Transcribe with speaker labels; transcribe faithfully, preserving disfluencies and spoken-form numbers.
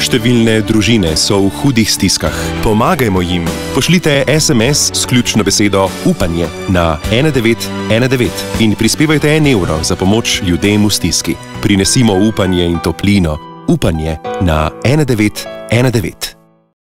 Speaker 1: Številne družine so v hudih stiskah. Pomagajmo jim. Pošljite es em es s ključno besedo upanje na ena devet ena devet in prispevajte en evro za pomoč ljudem v stiski. Prinesimo upanje in toplino. Upanje na ena devet ena devet.